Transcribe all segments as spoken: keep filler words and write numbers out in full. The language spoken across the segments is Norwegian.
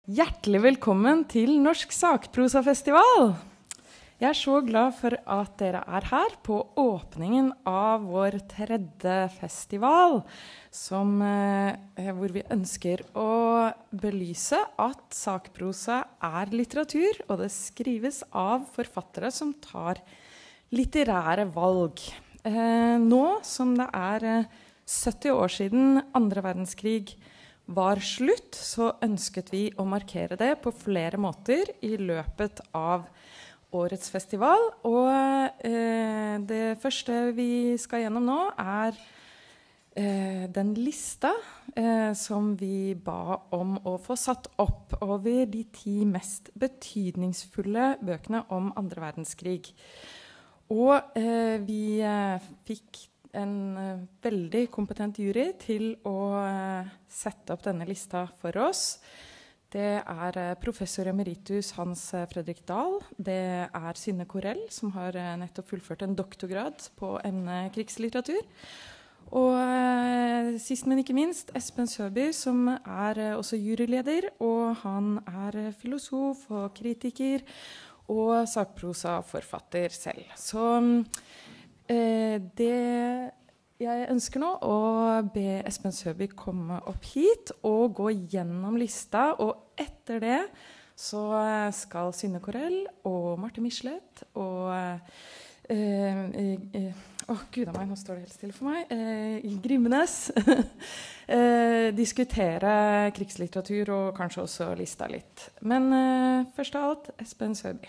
Hjertelig velkommen til Norsk Sakprosafestival! Jeg er så glad for at dere er her på åpningen av vår tredje festival, som, eh, hvor vi ønsker å belyse at sakprosa er litteratur, og det skrives av forfattere som tar litterære valg. Eh, nå som det er eh, sytti år siden andre verdenskrig var slutt, så ønsket vi å markere det på flere måter i løpet av årets festival. Og eh, det første vi skal gjennom nå er eh, den lista eh, som vi ba om å få satt opp over de ti mest betydningsfulle bøkene om andre verdenskrig. Og eh, vi eh, fikk en uh, veldig kompetent jury til å uh, sette opp denne lista for oss. Det er uh, professor emeritus Hans Fredrik Dahl. Det er Synne Korell, som har uh, nettopp fullført en doktorgrad på emne krigslitteratur. Og uh, sist, men ikke minst, Espen Søby, som er uh, også juryleder, og han er uh, filosof og kritiker og sakprosaforfatter selv. Så Eh, det jeg ønsker nå å be Espen Søby komme opp hit og gå gjennom lista, og etter det så skal Synne Korell og Marte Michelet og eh, eh, åh, gud av meg, nå står det helt stille for meg eh, Grimnes eh, diskutere krigslitteratur og kanskje også lista litt. Men eh, først av alt, Espen Søby.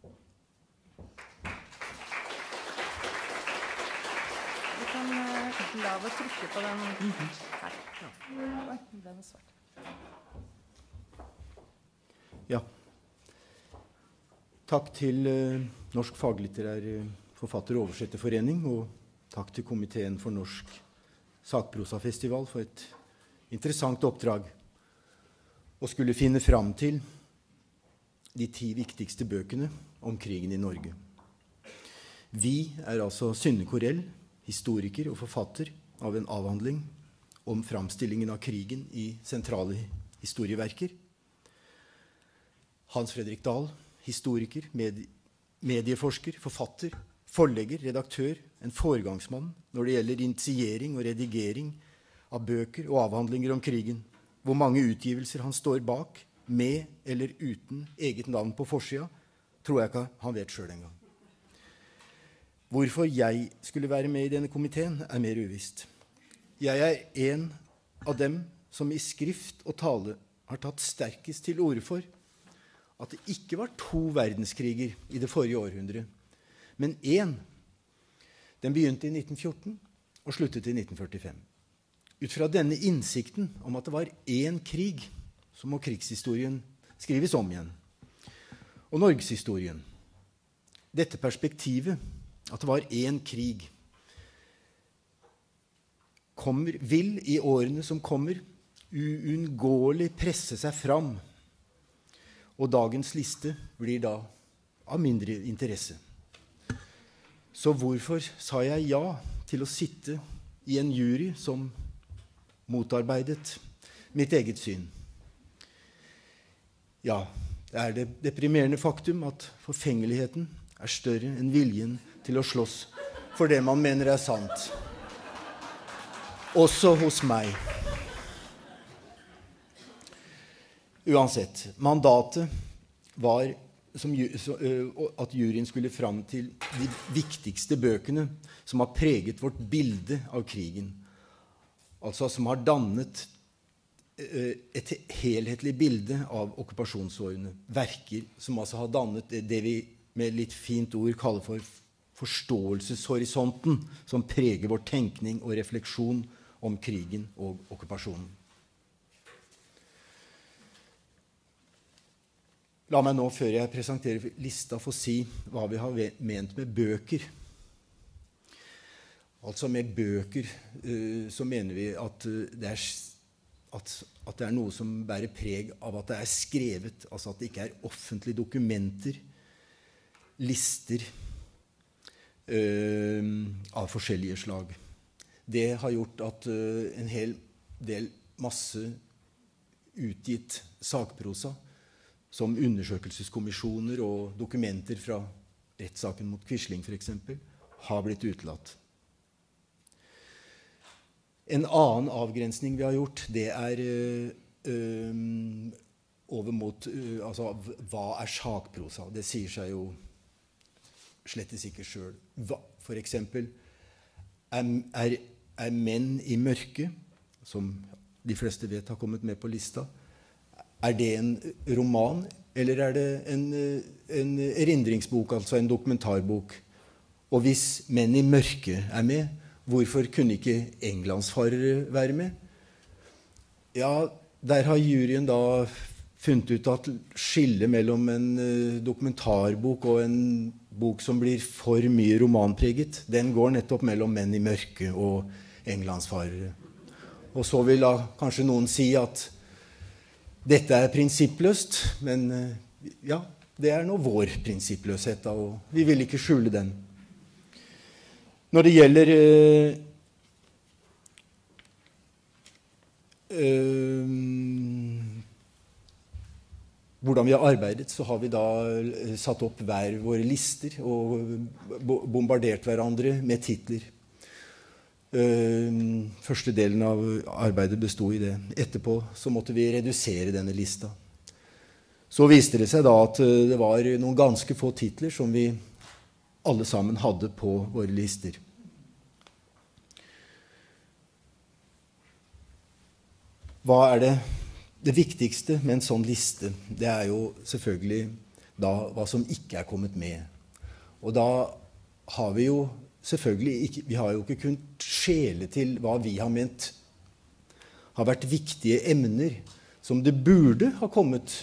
La oss trykke på den her. Oi, den er svart. Ja. Takk til uh, Norsk Faglitterær Forfatter- og Oversetterforening, og takk til Komiteen for Norsk Sakprosafestival for et interessant oppdrag å skulle finne fram til de ti viktigste bøkene om krigen i Norge. Vi er altså Synne Korell, historiker og forfatter av en avhandling om framstillingen av krigen i sentrale historieverker. Hans Fredrik Dahl, historiker, med, medieforsker, forfatter, forlegger, redaktør, en foregangsmann når det gjelder initiering og redigering av bøker og avhandlinger om krigen, hvor mange utgivelser han står bak, med eller uten eget navn på forsida, tror jeg ikke han vet selv engang. Hvorfor jeg skulle være med i denne komiteen er mer uvisst. Jeg er en av dem som i skrift og tale har tatt sterkest til orde for at det ikke var to verdenskriger i det forrige århundre, men én. Den begynte i nitten fjorten og sluttet i nitten førtifem. Ut fra denne innsikten om at det var én krig, så må krigshistorien skrives om igjen. Og Norgeshistorien. Dette perspektivet, at det var én krig, kommer, vil i årene som kommer uunngåelig presse seg fram, og dagens liste blir da av mindre interesse. Så hvorfor sa jeg ja til å sitte i en jury som motarbeidet mitt eget syn? Ja, det er det deprimerende faktum at forfengeligheten er større enn viljen til å slåss for det man mener er sant. Også hos meg. Uansett, mandatet var som, at juryen skulle fram til de viktigste bøkene som har preget vårt bilde av krigen. Altså som har dannet et helhetlig bilde av okkupasjonsårene. Verker som altså har dannet det vi med litt fint ord kaller for forståelseshorisonten, som preger vår tenkning og refleksjon om krigen og okkupasjonen. La meg nå, før jeg presenterer lista, få si hva vi har ment med bøker. Altså med bøker så mener vi at det er, at, at det er noe som bærer preg av at det er skrevet, altså at det ikke er offentlige dokumenter, lister uh, av forskjellige slag. Det har gjort at uh, en hel del masse utgitt sakprosa, som undersøkelseskommisjoner og dokumenter fra rettssaken mot Quisling for eksempel, har blitt utelatt. En annen avgrensning vi har gjort, det er øh, over mot, øh, altså, hva er sakprosa? Det sier seg jo slettes ikke selv. Hva, for eksempel, er, er, er menn i mørke, som de fleste vet har kommet med på lista, er det en roman, eller er det en, en erindringsbok, altså en dokumentarbok? Og hvis menn i mørke er med, hvorfor kunne ikke englandsfarere være med? Ja, der har juryen da funnet ut at skille mellom en dokumentarbok og en bok som blir for mye romanpreget, den går nettopp mellom menn i mørke og englandsfarere. Og så vil da kanskje noen si at dette er prinsippløst, men ja, det er nå vår prinsippløshet da, og vi vil ikke skjule den. Når det gjelder øh, øh, hvordan vi har arbeidet, så har vi da satt opp hver våre lister og bombardert hverandre med titler. Uh, første delen av arbeidet bestod i det. Etterpå så måtte vi redusere denne lista. Så viste det seg da at uh, det var noen ganske få titler som vi alle sammen hadde på våre lister. Hva er det? Det viktigste med en sånn liste, det er jo selvfølgelig da hva som ikke er kommet med. Og da har vi jo selvfølgelig ikke, vi har jo ikke kunnet skjele til hva vi har ment har vært viktige emner som det burde ha kommet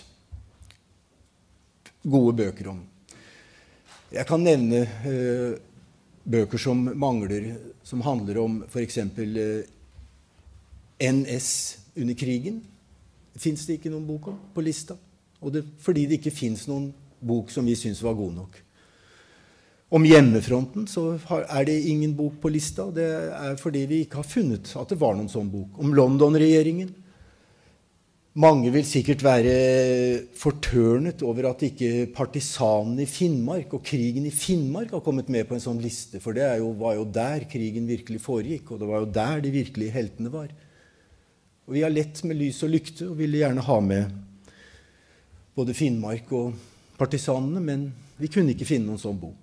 gode bøker om. Jeg kan nevne eh, bøker som mangler, som handler om for eksempel eh, N S under krigen. Det finnes det ikke noen bok om på lista, og det, fordi det ikke finnes noen bok som vi synes var god nok. Om hjemmefronten så er det ingen bok på lista. Det er fordi vi ikke har funnet at det var noen sånn bok. Om London-regjeringen. Mange vil sikkert være fortørnet over at ikke partisanen i Finnmark og krigen i Finnmark har kommet med på en sånn liste, for det er jo, var jo der krigen virkelig foregikk, og det var jo der de virkelige heltene var. Og vi har lett med lys og lykte og ville gjerne ha med både Finnmark og partisanene, men vi kunne ikke finne noen sånn bok.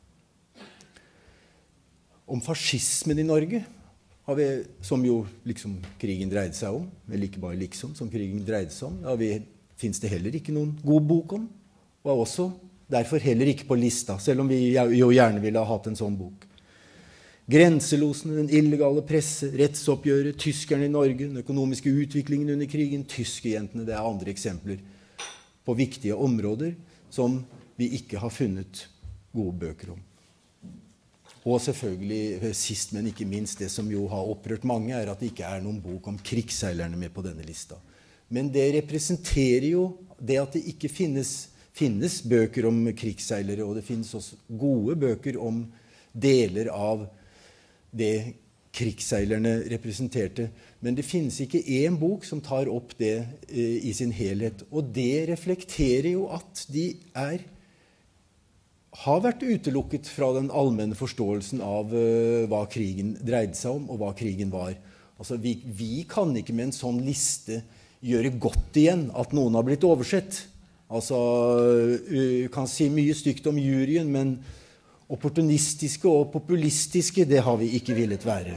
Om fascismen i Norge, har vi, som jo liksom krigen dreide seg om, eller ikke bare liksom, som krigen dreide seg om, da vi, finnes det heller ikke noen god bok om, og er også derfor heller ikke på lista, selv om vi jo gjerne ville ha hatt en sånn bok. Grenselosene, den illegale presse, rettsoppgjøret, tyskerne i Norge, den økonomiske utviklingen under krigen, tyskejentene, det er andre eksempler på viktige områder som vi ikke har funnet gode bøker om. Og selvfølgelig, sist men ikke minst, det som jo har opprørt mange, er at det ikke er noen bok om krigsseilerne med på denne lista. Men det representerer jo det at det ikke finnes, finnes bøker om krigsseilere, og det finnes også gode bøker om deler av det krigsseilerne representerte. Men det finnes ikke en bok som tar opp det eh, i sin helhet. Og det reflekterer jo at de er har vært utelukket fra den allmenne forståelsen av uh, hva krigen dreide seg om, og hva krigen var. Altså, vi, vi kan ikke med en sånn liste gjøre godt igjen at noen har blitt oversett. Altså, uh, kan si mye stygt om juryen, men opportunistiske og populistiske, det har vi ikke villet være.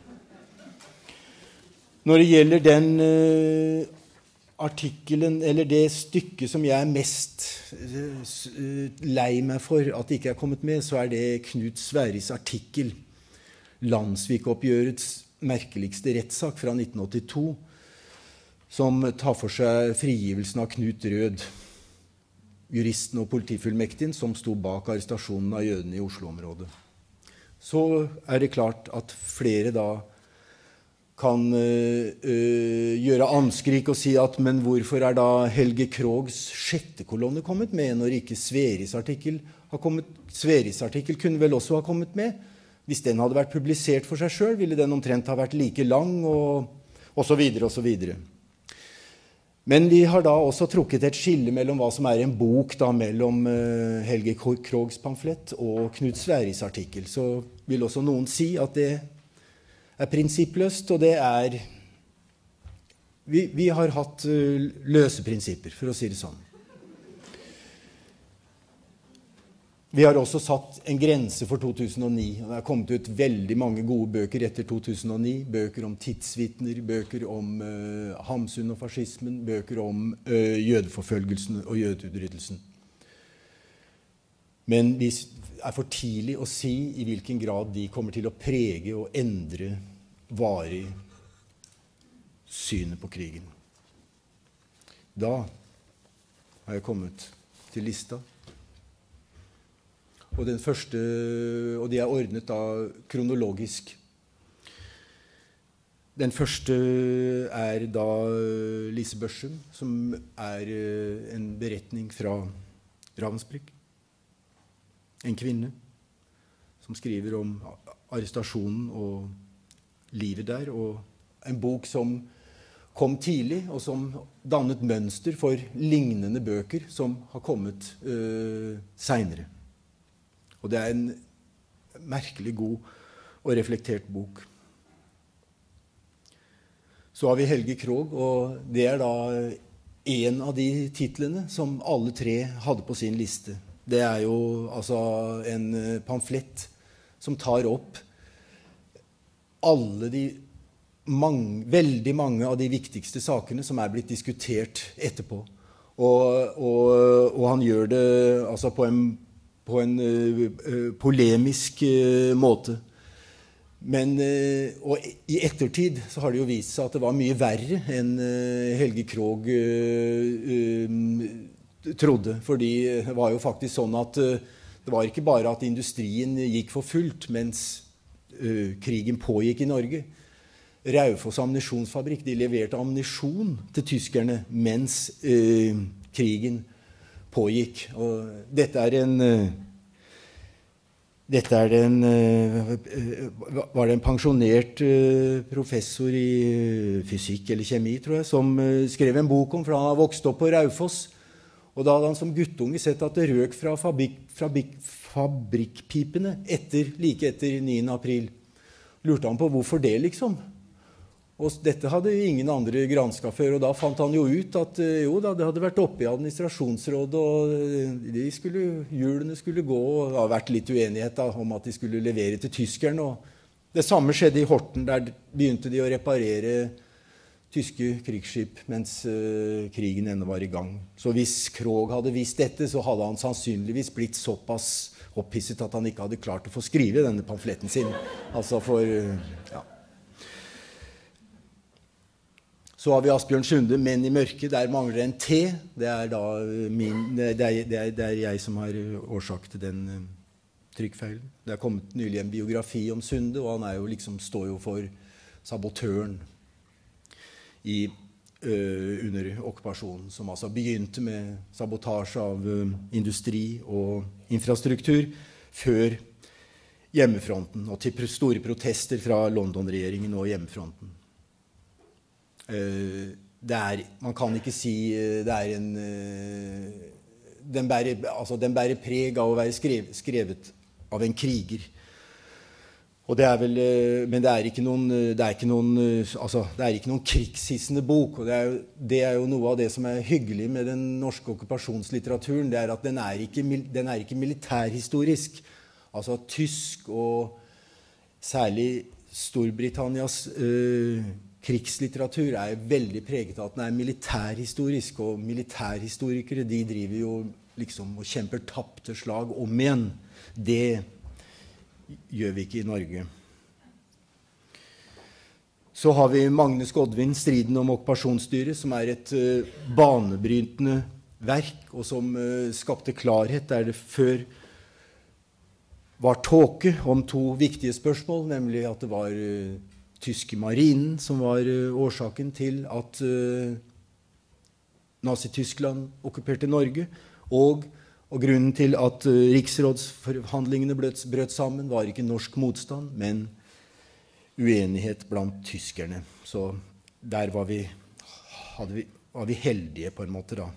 Når det gjelder den uh, artikkelen, eller det stykket som jeg er mest lei meg for at det ikke er kommet med, så er det Knut Sverris artikkel, Landsvikoppgjørets merkeligste rettssak fra nitten åttito, som tar for seg frigivelsen av Knut Rød, juristen og politifullmektigen som sto bak arrestasjonen av jødene i Oslo-området. Så er det klart at flere da kan uh, uh, gjøre anskrik og si at men hvorfor er da Helge Krogs sjette kolonne kommet med når ikke Sveris artikkel har kommet? Sveris artikkel kunne vel også ha kommet med. Hvis den hadde vært publisert for seg selv, ville den omtrent ha vært like lang og, og så videre og så videre. Men vi har da også trukket et skille mellom hva som er en bok da, mellom uh, Helge Krogs pamflett og Knut Sværis artikkel. Så vil også noen si at det er prinsippløst, og det er... Vi, vi har hatt uh, løse prinsipper, for å si det sånn. Vi har også satt en grense for to tusen og ni. Det har kommet ut veldig mange gode bøker etter to tusen og ni. Bøker om tidsvitner, bøker om uh, Hamsun og fascismen, bøker om uh, jødeforfølgelsen og jødeutryddelsen. Men det er for tidlig å si i hvilken grad de kommer til å prege og endre varig synet på krigen. Da har jeg kommet til lista. Og, den første, og de er ordnet da kronologisk. Den første er da Lise Børsum, som er en beretning fra Ravensbrück. En kvinne som skriver om arrestasjonen og livet der. Og en bok som kom tidlig, og som dannet mønster for lignende bøker som har kommet øh, senere. Og det er en merkelig god og reflektert bok. Så har vi Helge Krog, og det er da en av de titlene som alle tre hadde på sin liste. Det er jo altså en pamflett som tar opp alle de mange, veldig mange av de viktigste sakene som er blitt diskutert etterpå. Og, og, og han gjør det altså på en på en uh, polemisk uh, måte. Men uh, og i ettertid så har det jo vist seg at det var mye verre enn uh, Helge Krog uh, uh, trodde. Fordi det var jo faktisk sånn at uh, det var ikke bare at industrien gikk for fullt mens uh, krigen pågikk i Norge. Raufoss ammunisjonsfabrikk, de leverte ammunisjon til tyskerne mens uh, krigen pågikk. Og dette er en uh, dette er en uh, var det en pensjonert uh, professor i uh, fysikk eller kjemi, tror jeg, som uh, skrev en bok om, for han har vokst opp på Raufoss. Og da hadde han som guttunge sett at det røk fra fabrik, fabrik, fabrikkpipene etter, like etter niende april. Lurte han på hvorfor det, liksom. Og dette hadde ingen andre gransket før, og da fant han jo ut at jo da, det hadde vært oppe i administrasjonsrådet, og de skulle, hjulene skulle gå, og det har vært litt uenighet da, om at de skulle levere til tyskerne. Og det samme skjedde i Horten, der begynte de å reparere tyske krigsskip mens uh, krigen ennå var i gang. Så hvis Krog hadde visst dette, så hadde han sannsynligvis blitt såpass opphisset at han ikke hadde klart å få skrive denne pamfletten sin. Altså for, uh, ja. Så har vi Asbjørn Sunde, Menn i mørket. Der mangler en T. Det er, da min, det er, det er, det er jeg som har årsak til den uh, trykkfeilen. Det er kommet nylig en biografi om Sunde, og han er jo liksom, står jo for sabotøren i, uh, under okkupasjonen, som altså begynte med sabotasje av uh, industri og infrastruktur før hjemmefronten, og til store protester fra London-regjeringen og hjemmefronten. Uh, det er, man kan ikke si uh, det er en uh, den, bærer, altså, den bærer preg av å være skrevet, skrevet av en kriger, og det er vel, uh, men det er ikke noen, det er ikke noen, uh, altså, det er ikke noen krigshissende bok, og det er, jo, det er jo noe av det som er hyggelig med den norske okkupasjonslitteraturen, det er at den er ikke, den er ikke militærhistorisk. Altså tysk og særlig Storbritannias uh, krigslitteratur er veldig preget av at den er militærhistorisk, og militærhistorikere de driver jo liksom og kjemper tapte slag om igjen. Det gjør vi ikke i Norge. Så har vi Magnus Godwin, Striden om okkupasjonsstyret, som er et uh, banebrytende verk, og som uh, skapte klarhet der det før var tåke om to viktige spørsmål, nemlig at det var uh, tyske marinen som var uh, årsaken til at uh, Nazi-Tyskland okkuperte Norge, og, og grunnen til at uh, riksrådsforhandlingene brøt, brøt sammen var ikke norsk motstand, men uenighet blant tyskerne. Så der var vi, hadde vi, var vi heldige på en måte da.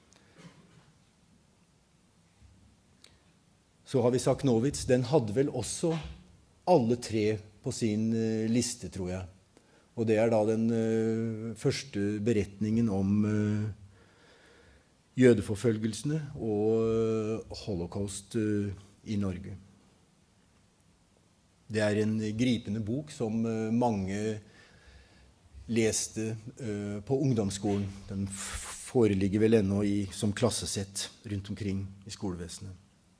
Så har vi Sakhnowitz. Den hadde vel også alle tre på sin uh, liste, tror jeg. Og det er da den uh, første beretningen om uh, jødeforfølgelsene og uh, holocaust uh, i Norge. Det er en gripende bok som uh, mange leste uh, på ungdomsskolen. Den foreligger vel ennå i, som klassesett rundt omkring i skolevesenet.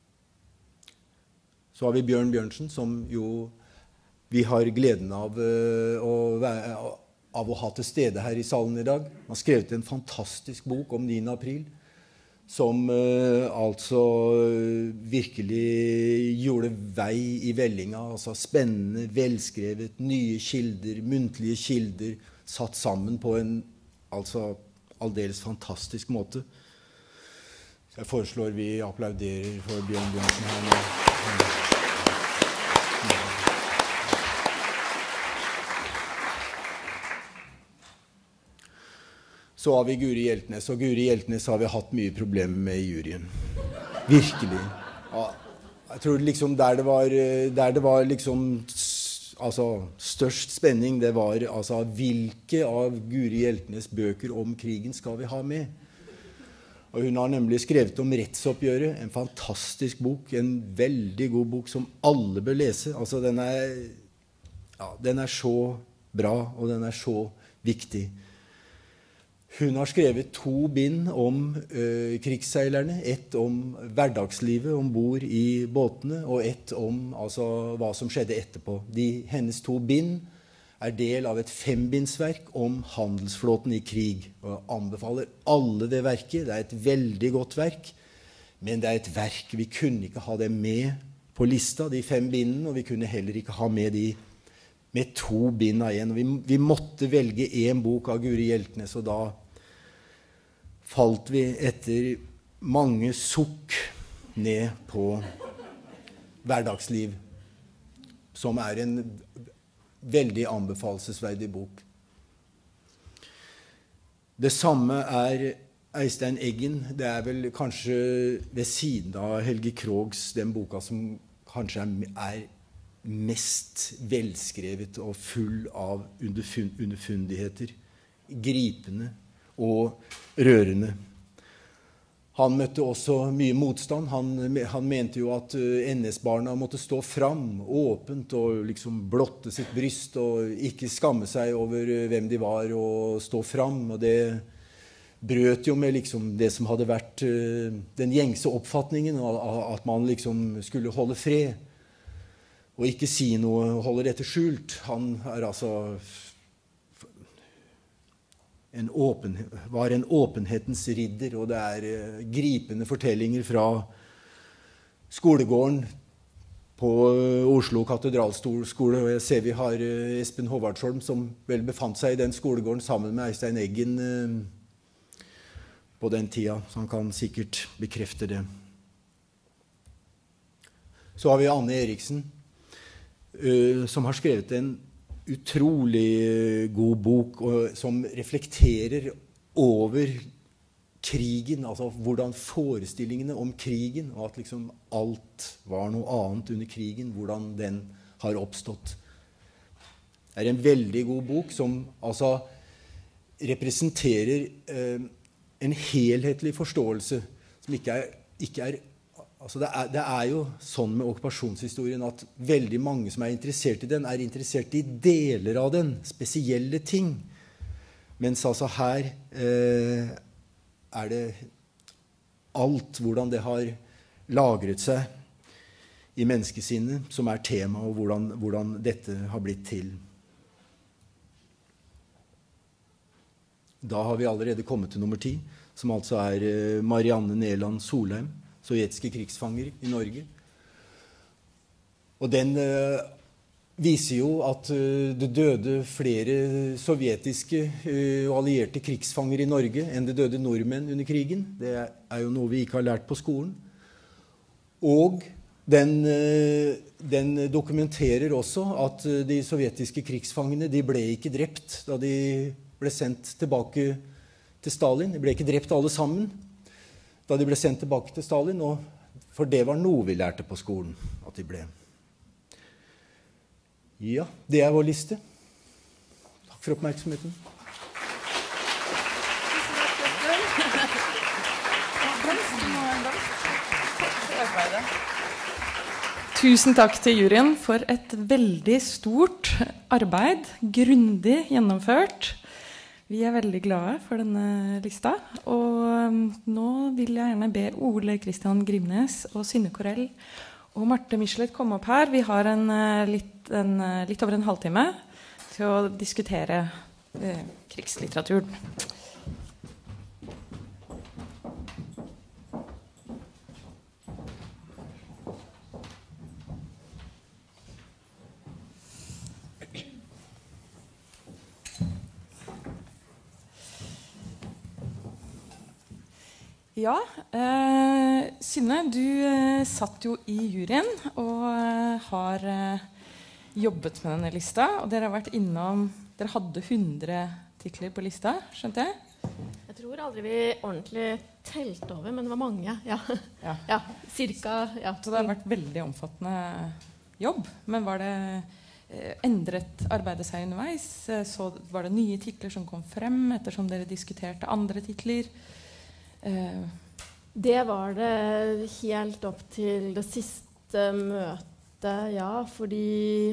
Så har vi Bjørn Bjørnsen, som jo vi har gleden av, uh, å, være, av å ha til stede her i salen i dag. Han har skrevet en fantastisk bok om niende april, som uh, altså virkelig gjorde vei i vellinga. Altså spennende, velskrevet, nye kilder, muntlige kilder, satt sammen på en altså aldeles fantastisk måte. Så jeg foreslår vi applauderer for Bjørn Bjørnsen her nå. Så har vi Guri Hjeltnes, og Guri Hjeltnes har vi hatt mye problemer med i juryen. Virkelig. Ja, jeg tror liksom der det var, der det var liksom, altså, størst spenning, det var altså, hvilke av Guri Hjeltnes bøker om krigen skal vi ha med? Og hun har nemlig skrevet om rettsoppgjøret, en fantastisk bok, en veldig god bok som alle bør lese. Altså, den er, ja, den er så bra, og den er så viktig. Hun har skrevet to bind om ø, krigsseilerne, ett om hverdagslivet ombord i båtene, og ett om altså, hva som skjedde etterpå. De, hennes to bind er del av et fembindsverk om handelsflåten i krig. Og jeg anbefaler alle det verket. Det er et veldig godt verk, men det er et verk. Vi kunne ikke ha det med på lista, de fem bindene, og vi kunne heller ikke ha med de med to bind av en. Vi, vi måtte velge en bok av Guri Hjeltnes, og da falt vi etter mange sukk ned på hverdagsliv, som er en veldig anbefalesverdig bok. Det samme er Øystein Eggen. Det er vel kanskje ved siden av Helge Krogs den boka som kanskje er, er mest velskrevet og full av underfund, underfundigheter, gripende og rørende. Han møtte også mye motstand. Han, han mente jo at N S-barna måtte stå fram åpent og liksom blotte sitt bryst og ikke skamme seg over hvem de var og stå fram. Og det brøt jo med liksom det som hadde vært den gjengse oppfatningen, at man liksom skulle holde fred og ikke si noe, holde dette skjult. Han er altså en åpen, var en åpenhetens ridder, og det er uh, gripende fortellinger fra skolegården på uh, Oslo katedralskole. Og jeg ser vi har uh, Espen Håvardsholm, som vel befant seg i den skolegården sammen med Øystein Eggen uh, på den tida, så han kan sikkert bekrefte det. Så har vi Anne Eriksen, Uh, som har skrevet en utrolig god bok og, som reflekterer over krigen, altså hvordan forestillingene om krigen, og at liksom alt var noe annet under krigen, hvordan den har oppstått. Det er en veldig god bok som altså representerer uh, en helhetlig forståelse som ikke er, ikke er Altså det, er, det er jo sånn med okkupasjonshistorien at veldig mange som er interessert i den, er interessert i deler av den, spesielle ting. Mens altså her eh, er det alt hvordan det har lagret seg i menneskesinnet som er tema, og hvordan, hvordan dette har blitt til. Da har vi allerede kommet til nummer ti, som altså er eh, Marianne Neland Solheim, sovjetiske krigsfanger i Norge. Og den uh, viser jo at uh, det døde flere sovjetiske uh, og allierte krigsfanger i Norge enn det døde nordmenn under krigen. Det er jo noe vi ikke har lært på skolen. Og den, uh, den dokumenterer også at uh, de sovjetiske krigsfangene de ble ikke drept da de ble sendt tilbake til Stalin. De ble ikke drept alle sammen da de ble sendt tilbake til Stalin, og for det var noe vi lærte på skolen, at de ble. Ja, det er vår liste. Takk for oppmerksomheten. Tusen takk til juryen for et veldig stort arbeid, grundig gjennomført. Vi er veldig glade for denne lista, og nå vil jeg gjerne be Ole Kristian Grimnes og Synne Korell og Marte Michelet komme opp her. Vi har en, litt, en, litt over en halvtime til å diskutere eh, krigslitteraturen. Ja, eh, Synne, du eh, satt jo i juryen og eh, har eh, jobbet med denne lista, og dere har vært innom, dere hadde hundre titler på lista, skjønte jeg? Jeg tror aldri vi ordentlig telte over, men det var mange, ja. Ja. Ja, cirka, ja. Så det har vært veldig omfattende jobb, men var det eh, endret arbeidet seg underveis? Eh, Så var det nye titler som kom frem, ettersom dere diskuterte andre titler? Uh, det var det helt opp til det siste møtet, ja, fordi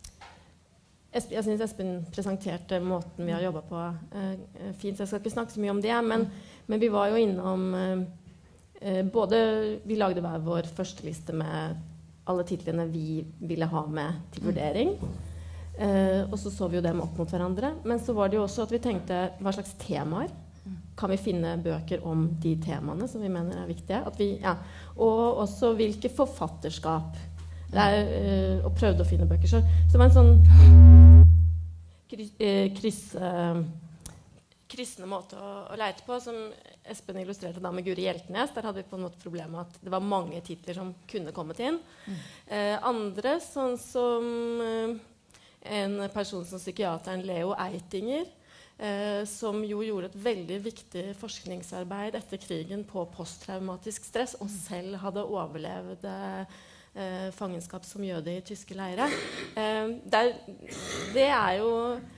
Espen, jeg synes Espen presenterte måten vi har jobbet på uh, fint, så jeg skal ikke snakke så mye om det, men, men vi var jo innom uh, uh, både, vi lagde hver vår første liste med alle titlene vi ville ha med til vurdering, uh, og så så vi jo dem opp mot hverandre, men så var det jo også at vi tenkte hva slags temaer kan vi finne bøker om de temaene som vi mener er viktige, at vi, ja, og også hvilke forfatterskap det er, uh, og prøvde å finne bøker, så, så det var en sånn kryss, uh, kryss, uh, kryssende måte å, å leite på, som Espen illustrerte da med Guri Hjeltnes. Der hadde vi på en måte problemet med at det var mange titler som kunne kommet inn. Mm. Uh, andre, sånn som uh, en person som psykiateren Leo Eitinger, Eh, som jo gjorde et veldig viktig forskningsarbeid etter krigen på posttraumatisk stress, og selv hadde overlevd eh, fangenskap som jøde i tyske leire. Eh, der, det er jo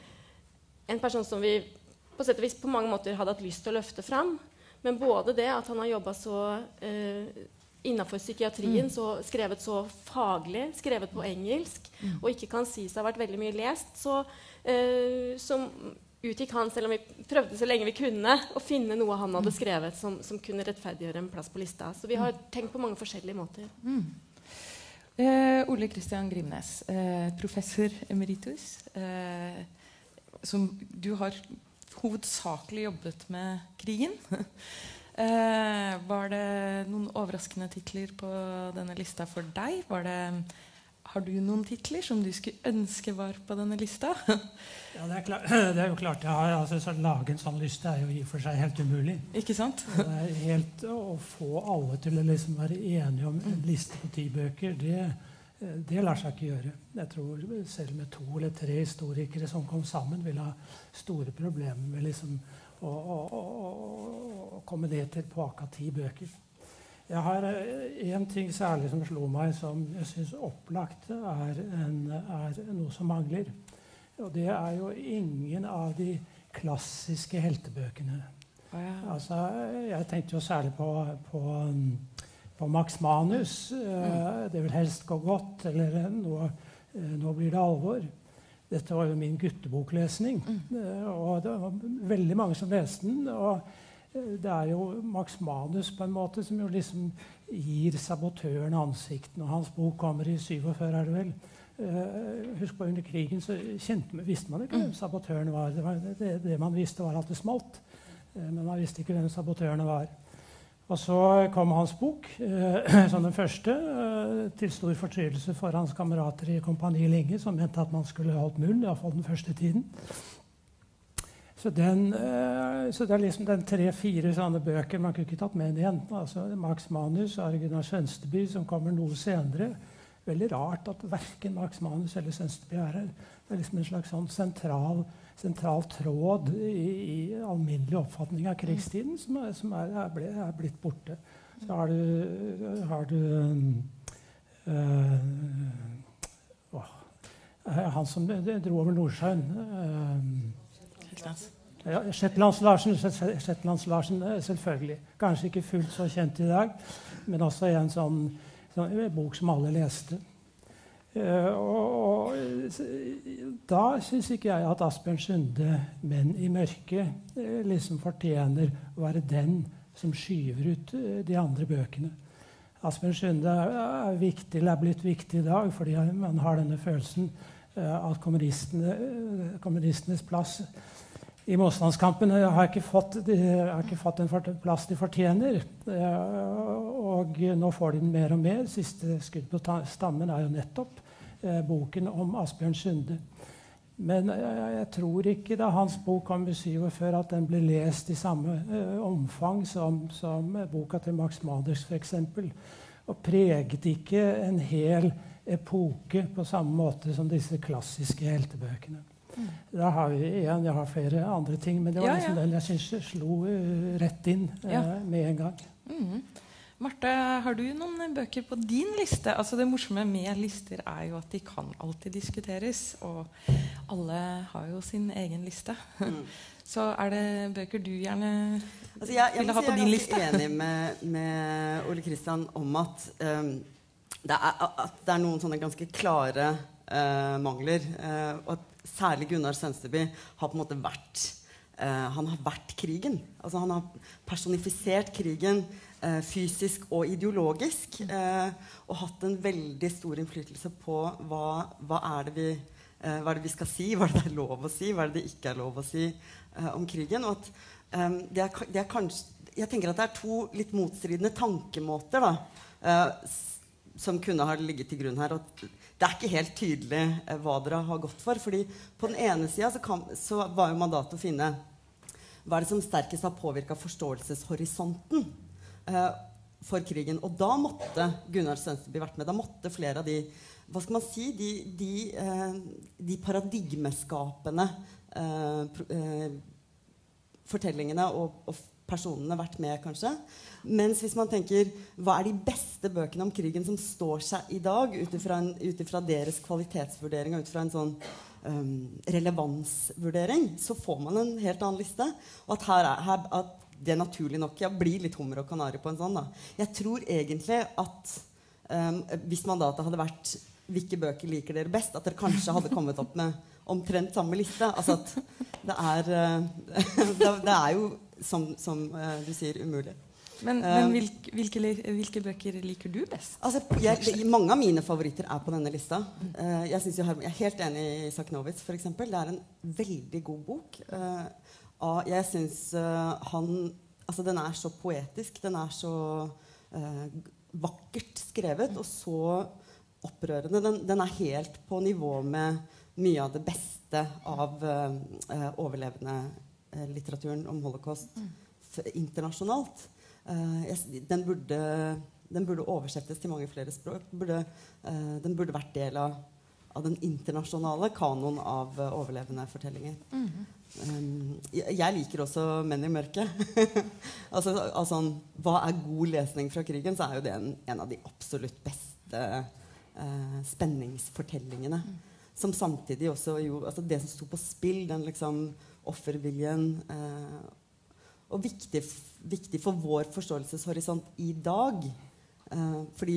en person som vi på sett og vis på mange måter hadde hatt lyst til å løfte fram, men både det at han har jobbet så eh, innenfor psykiatrien, mm. så skrevet så faglig, skrevet på engelsk, mm. og ikke kan si seg ha vært veldig mye lest, så eh, som utgikk han, selv om vi prøvde så lenge vi kunne, å finne noe han hadde skrevet som, som kunne rettferdiggjøre en plass på lista. Så vi har tenkt på mange forskjellige måter. Mm. Eh, Ole Kristian Grimnes, eh, professor emeritus, eh, som du har hovedsakelig jobbet med krigen. eh, var det noen overraskende titler på denne lista for deg? Var det... Har du noen titler som du skulle ønske var på denne lista? Ja, det er, klart, det er jo klart. Jeg har, altså, så lage en sånn liste er jo i for seg helt umulig. Ikke sant? Det er helt å få alle til å liksom være enige om en liste på ti bøker, det, det lar seg ikke gjøre. Jeg tror selv med to eller tre historikere som kom sammen, vil ha store problemer med liksom å, å, å, å komme ned til på akkurat ti bøker. Jeg har en ting særlig som slo meg, som jeg synes opplagt er, en, er noe som mangler. Og det er jo ingen av de klassiske heltebøkene. Oh, ja. Altså, jeg tenkte jo særlig på, på, på Max Manus. Mm. Det vil helst gå godt, eller nå, nå blir det alvor. Dette var jo min gutteboklesning. Mm. Og det var veldig mange som leste den. og det er jo Max Manus på en måte som jo liksom gir sabotøren ansikt. Når hans bok kommer i syttiåtte, er det vel. Uh, husk på under krigen så kjente, visste man ikke hvem sabotørene var. Det, var det, det man visste var at det smalt. Uh, men man visste ikke hvem sabotørene var. Og så kom hans bok, uh, som den første, uh, til stor fortryllelse for hans kamerater i Kompani Linge, som mente at man skulle holdt munn, i hvert fall den første tiden. Så, den, uh, så det er liksom den tre-fire sånne bøker man kunne ikke tatt med igjen. Altså Max Manus, Gunnar Sønsteby, som kommer noe senere, veldig rart at hverken Max Manus eller Sønsteby er her. Det er liksom en slags sånn sentral, sentral tråd i, i alminnelig oppfatning av krigstiden som, er, som er, er, ble, er blitt borte. Så har du, har du øh, åh, han som dro over Nordsjøen. Øh, ja, Shetlands Larsen, Shetlands Larsen, selvfølgelig. Kanskje ikke fullt så kjent i dag, men også en sånn, sånn bok som alle leste. Uh, og, og da synes ikke jeg at Asbjørn Sunde, menn i mørket, uh, liksom fortjener å være den som skyver ut uh, de andre bøkene. Asbjørn Sunde er, er, viktig, er blitt viktig i dag fordi man har denne følelsen uh, at kommunistene, uh, kommunistenes plass i motstandskampen har ikke fått, de har ikke fått den plass de fortjener. Og nå får de den mer og mer. Siste skudd på stammen er jo nettopp eh, boken om Asbjørn Sunde. Men eh, jeg tror ikke da hans bok om museet før at den ble lest i samme eh, omfang som, som boka til Max Manus for eksempel. Og preget ikke en hel epoke på samme måte som disse klassiske heltebøkene. Mm. Da har vi igjen, jeg har flere andre ting, men det var ja, liksom ja. den jeg synes slo uh, rett inn uh, ja. med en gang. Mm. Marte, har du noen bøker på din liste? Altså det morsomme med lister er jo at de kan alltid diskuteres, og alle har jo sin egen liste. Mm. Så er det bøker du gjerne altså jeg, jeg vil ha på din liste? Jeg er ganske enig med, med Ole Kristian om at, um, det er, at det er noen sånne ganske klare uh, mangler, uh, og at særlig Gunnar Sønsteby har på en måte vært uh, han har vært krigen. Altså han har personifisert krigen uh, fysisk og ideologisk uh, og hatt en veldig stor innflytelse på hva, hva, er det vi, uh, hva er det vi skal si, hva er det det er lov å si, hva er det det ikke er lov å si uh, om krigen. Og at um, det er, det er kanskje, jeg tenker at det er to litt motstridende tankemåter da, uh, som kunne ha ligget til grunn her. Og det er ikke helt tydelig eh, hva dere har gått for. Fordi på den ene siden så, kan, så var jo mandatet å finne hva er det som sterkest har påvirket forståelseshorisonten eh, for krigen. Og da måtte Gunnar Sønsteby vært med. Da måtte flere av de, hva skal man si, de, de, eh, de paradigmeskapende eh, pro, eh, fortellingene og, og personene vært med, kanskje. Mens hvis man tenker, hva er de beste bøkene om krigen som står seg i dag, ut ifra deres kvalitetsvurdering og ut fra en sånn um, relevansvurdering, så får man en helt annen liste. Og at, her er, her, at det naturlig nok ja, blir litt hummer og kanari på en sånn. Da. Jeg tror egentlig at um, hvis mandatet hadde vært hvilke bøker liker dere best, at dere kanskje hadde kommet opp med omtrent samme liste. Altså at det er, uh, det, det er jo som, som uh, du sier, umulig. Men, men hvilke, hvilke, hvilke bøker liker du best? Altså, jeg, mange av mine favoritter er på denne lista. Uh, jeg, synes jeg, har, jeg er helt enig i Sakhnowitz, for eksempel. Det er en veldig god bok. Uh, uh, jeg synes uh, han altså, den er så poetisk. Den er så uh, vakkert skrevet og så opprørende. Den, den er helt på nivå med mye av det beste av uh, uh, overlevende uh, litteraturen om holocaust mm. internasjonalt. Uh, jeg, den, burde, den burde oversettes til mange flere språk. Burde, uh, den burde vært del av, av den internasjonale kanon av uh, overlevende fortellinger. Mm. Um, jeg, jeg liker også Menn i mørket. altså, altså, hva er god lesning fra krigen, så er jo det en, en av de absolutt beste uh, spenningsfortellingene. Mm. Som samtidig også jo, altså det som sto på spill, den liksom offerviljen uh, og viktig, viktig for vår forståelseshorisont i dag. Uh, fordi,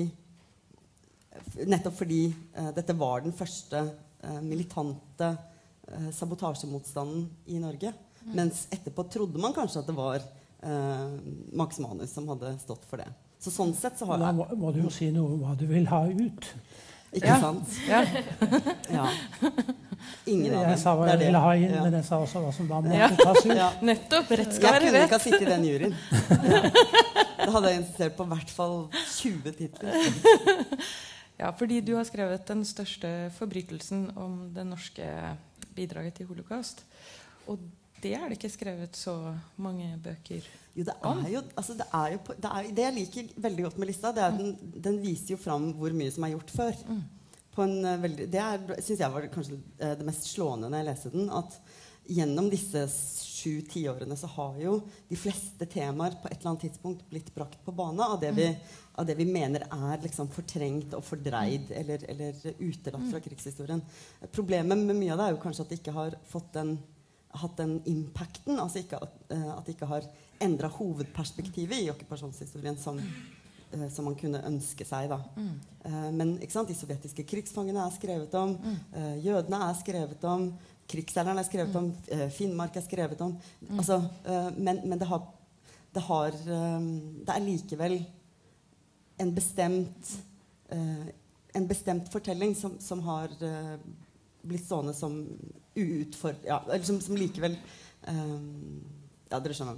nettopp fordi uh, dette var den første uh, militante uh, sabotasjemotstanden i Norge. Mm. Mens etterpå trodde man kanskje at det var uh, Max Manus som hadde stått for det. Så sånn sett så har Da må, må du jo si noe om hva du vil ha ut. Ikke ja. sant? Ja. ja. Ingen av dem. Jeg sa hva jeg ville ha inn, ja. Men jeg sa også hva som da måtte ja. tas ut. Ja. Nettopp, rett skal jeg være rett. Jeg kunne ikke ha sittet i den juryen. Ja. Da hadde jeg interessert på hvert fall tjue titler. Ja, fordi du har skrevet den største forbrytelsen om det norske bidraget til holocaust. Og det er det ikke skrevet så mange bøker jo, det er jo, altså det, er jo på, det, er, det jeg liker veldig godt med lista, det er at den, den viser jo fram hvor mye som er gjort før. Mm. På en, uh, veldig, det er, synes jeg var kanskje uh, det mest slående når jeg leste den, at gjennom disse sju tiårene så har jo de fleste temaer på et eller annet tidspunkt blitt brakt på bane av det vi, av det vi mener er liksom fortrengt og fordreid eller, eller utelatt fra krigshistorien. Problemet med mye av det er jo kanskje at det ikke har fått den, hatt den impacten, altså ikke at, uh, at det ikke har endret hovedperspektivet i okkupasjonshistorien som, uh, som man kunne ønske seg da. Mm. Uh, men ikke sant? De sovjetiske krigsfangene er skrevet om, uh, jødene er skrevet om, krigsseilerne er skrevet om, uh, Finnmark er skrevet om, mm. altså, uh, men, men det har, det har um, det er likevel en bestemt uh, en bestemt fortelling som, som har uh, blitt stående som uutfor, ja, eller som, som likevel um, ja, dere skjønner.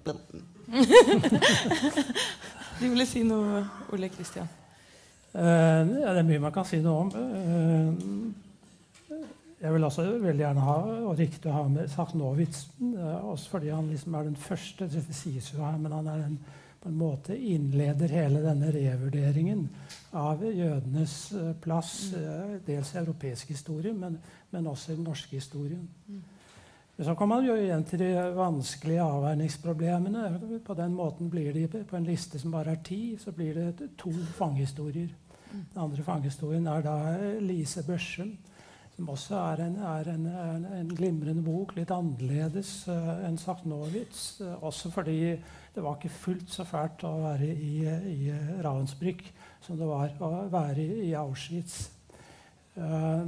Du ville si noe, Ole Kristian? Uh, ja, det er mye man kan si noe om. Uh, jeg vil også veldig gjerne ha, og riktig å ha med Sachsenowitz, uh, også fordi han liksom er den første, det sies jo her, men han er en, på en måte innleder hele denne revurderingen av jødenes uh, plass, uh, dels i europeisk historie, men, men også i den norske historien. Mm. Så kan man jo igjen til de vanskelige avveiningsproblemene. På den måten blir det på en liste som bare er ti, så blir det to fangehistorier. Den andre fangehistorien er da Lise Børsem, som også er en, er en, en, en glimrende bok, litt annerledes uh, enn Sachsenowitz, uh, også fordi det var ikke fullt så fælt å være i, i Ravensbrück som det var å være i, i Auschwitz. Uh,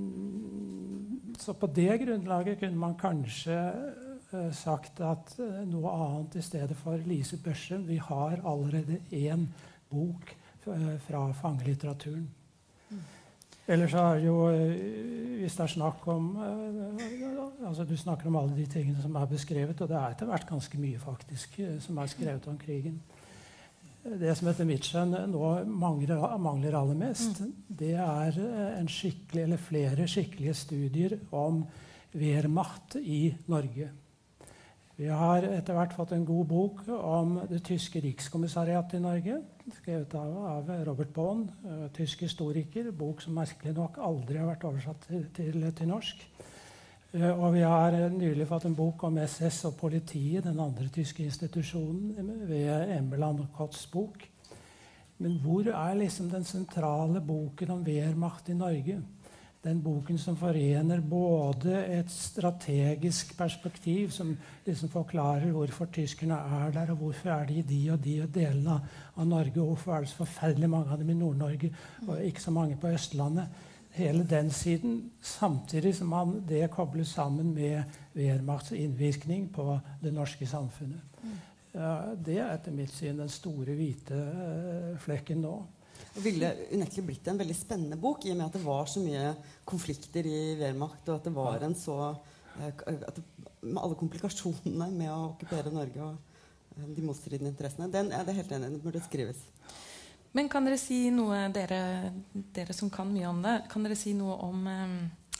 så på det grunnlaget kunne man kanskje uh, sagt at uh, noe annet i stedet for Lise Børsem. Vi har allerede én bok uh, fra fangelitteraturen. Mm. Ellers er det jo, uh, hvis det er snakk om uh, altså du snakker om alle de tingene som er beskrevet, og det er etter hvert ganske mye faktisk uh, som er skrevet om krigen. Det som etter mitt skjønn nå mangler, mangler aller mest, mm. det er en skikkelig, eller flere skikkelige studier om Wehrmacht i Norge. Vi har etter hvert fått en god bok om det tyske rikskommissariatet i Norge, skrevet av, av Robert Bohn, uh, tysk historiker, bok som merkelig nok aldri har vært oversatt til, til, til norsk. Uh, og vi har uh, nylig fått en bok om S S og politiet, den andre tyske institusjonen, ved Emmeland og Kotts bok. Men hvor er liksom den sentrale boken om Wehrmacht i Norge? Den boken som forener både et strategisk perspektiv, som liksom forklarer hvorfor tyskerne er der, og hvorfor er de i de og de delene av Norge, og hvorfor er det så forferdelig mange av dem i Nord-Norge, og ikke så mange på Østlandet. Hele den siden, samtidig som man det kobles sammen med Wehrmachts innvirkning på det norske samfunnet. Mm. Ja, det er etter mitt syn den store hvite uh, flekken nå. Det ville unektelig blitt en veldig spennende bok, i og med at det var så mye konflikter i Wehrmacht, og at det var en så uh, at det, med alle komplikasjonene med å okkupere Norge og uh, de motstridende interessene, den er det helt enig, den burde skrives. Men kan dere si noe, dere, dere som kan mye om det, kan dere si noe om eh,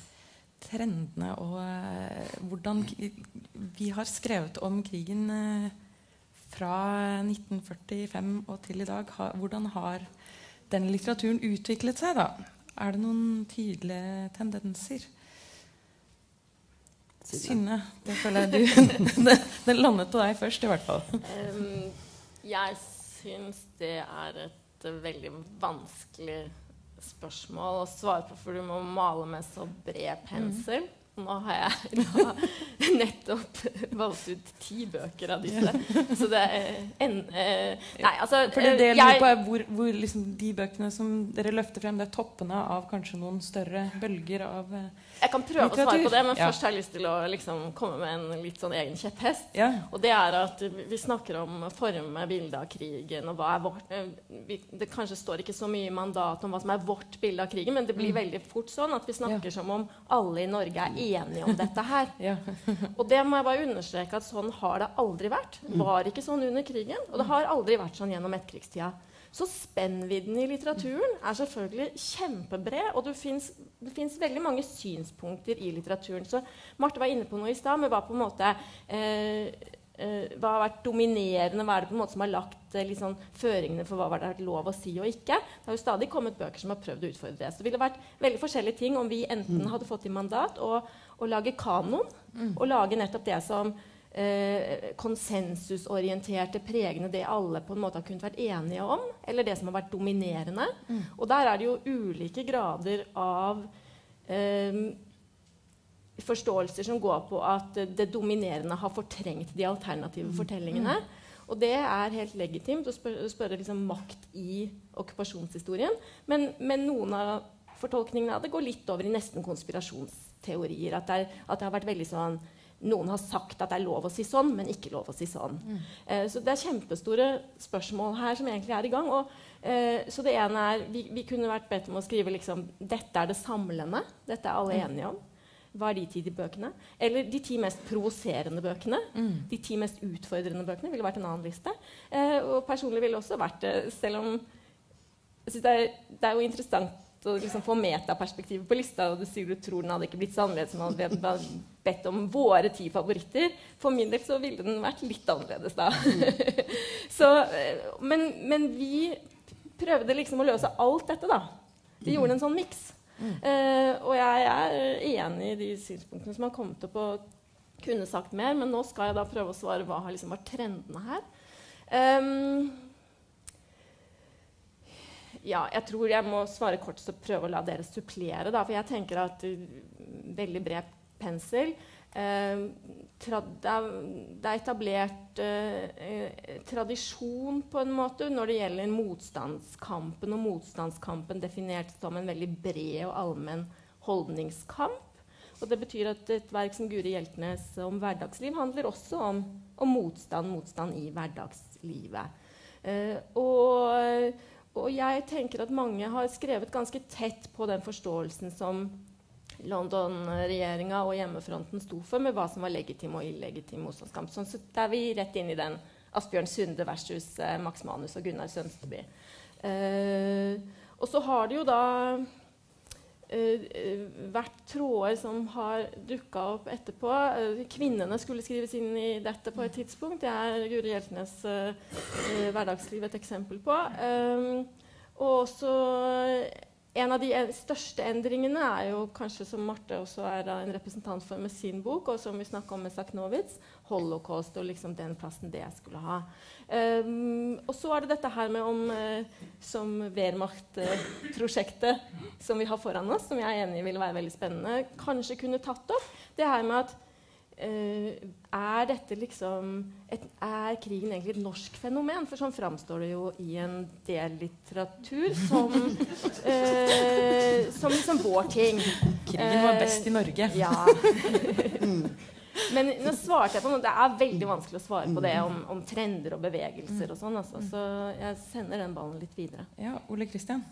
trendene og eh, hvordan vi har skrevet om krigen eh, fra nitten førtifem og til i dag? Ha, hvordan har denne litteraturen utviklet seg da? Er det noen tydelige tendenser? Synne, det føler jeg du det, det landet på deg først i hvert fall. Um, jeg synes det er et veldig vanskelig spørsmål å svare på, for du må male med så bred pensel. Mm. Nå har jeg da nettopp valgt ut ti bøker av disse. Så det er en, eh, nei, altså For det, det jeg lurer på er hvor, hvor liksom de bøkene som dere løfter frem, det er toppene av kanskje noen større bølger av eh, Jeg kan prøve litteratur. å svare på det, men ja. først har jeg lyst til å liksom komme med en litt sånn egen kjepphest. Ja. Og det er at vi snakker om å forme bildet av krigen, og hva er vårt vi, det kanskje står ikke så mye i mandat om hva som er vårt bilde av krigen, men det blir mm. veldig fort sånn at vi snakker ja. som om alle i Norge er enige om dette her. Ja. Og det må jeg bare understreke at sånn har det aldri vært. Det var ikke sånn under krigen, og det har aldri vært sånn gjennom etterkrigstida. Så spennvidden i litteraturen er selvfølgelig kjempebred, og det finnes, det finnes veldig mange synspunkter i litteraturen. Så Marte var inne på noe i stad, men hva på en måte eh, eh, hva har vært dominerende, hva er det på en måte som har lagt eh, liksom, føringene for hva var det lov å si og ikke. Det har jo stadig kommet bøker som har prøvd å utfordre det. Så det ville vært veldig forskjellige ting om vi enten hadde fått i mandat å, å lage kanon, mm. og lage nettopp det som Eh, konsensusorienterte, pregende det alle på en måte har kunnet vært enige om, eller det som har vært dominerende. Mm. Og der er det jo ulike grader av eh, forståelser som går på at det dominerende har fortrengt de alternative mm. fortellingene. Mm. Og det er helt legitimt å spørre, spørre liksom makt i okkupasjonshistorien, men, men noen av fortolkningene av det går litt over i nesten konspirasjonsteorier, at det, er, at det har vært veldig sånn noen har sagt at det er lov å si sånn, men ikke lov å si sånn. Mm. Eh, så det er kjempestore spørsmål her som egentlig er i gang. Og, eh, så det ene er, vi, vi kunne vært bedt om å skrive liksom, dette er det samlende, dette er alle enige om. Hva er de ti de bøkene? Eller de ti mest provoserende bøkene. Mm. De ti mest utfordrende bøkene ville vært en annen liste. Eh, og personlig ville også vært det, selv om jeg synes det er, det er jo interessant å liksom få metaperspektivet på lista, og du sier du tror den hadde ikke blitt så annerledes som hadde bedt om våre ti favoritter. For min del så ville den vært litt annerledes da. så, men, men vi prøvde liksom å løse alt dette da. Vi gjorde en sånn miks. Mm. Uh, og jeg er enig i de synspunktene som har kommet opp og kunne sagt mer, men nå skal jeg da prøve å svare hva har liksom vært trendene her. Um, Ja, jeg tror jeg må svare kort og prøve å la dere supplere, da, for jeg tenker at uh, veldig bred pensel. Uh, trad, det, er, det er etablert uh, uh, tradisjon på en måte når det gjelder motstandskampen, og motstandskampen definert som en veldig bred og allmenn holdningskamp. Og det betyr at et verk som Guri Hjeltnes om hverdagsliv handler også om, om motstand, motstand i hverdagslivet. Uh, og Og jeg tenker at mange har skrevet ganske tett på den forståelsen som London-regjeringa og hjemmefronten sto for, med hva som var legitim og illegitim motstandskamp. Sånn, så der er vi rett inn i den Asbjørn Sunde versus eh, Max Manus og Gunnar Sønsteby. Eh, og så har det jo da eh, vært tråder som har dukket opp etterpå. Eh, kvinnene skulle skrives inn i dette på et tidspunkt. Det er Guri Hjeltnes eh, hverdagsliv et eksempel på. Um, og så en av de en, største endringene er jo kanskje, som Marte også er da, en representant for med sin bok, og som vi snakket om med Saknovitz, Holocaust og liksom den plassen det skulle ha. Um, og så er det dette her med om uh, som Wehrmacht-prosjektet uh, som vi har foran oss, som jeg er enig i vil være veldig spennende, kanskje kunne tatt opp. Det her med at Uh, er dette liksom et, er krigen egentlig et norsk fenomen? For sånn framstår det jo i en del litteratur som, uh, som liksom vår ting. Krigen var best i Norge. Uh, ja. Men nå svarte jeg på noe. Det er veldig vanskelig å svare på det om, om trender og bevegelser og sånn. Altså. Så jeg sender den ballen litt videre. Ja, Ole Kristian.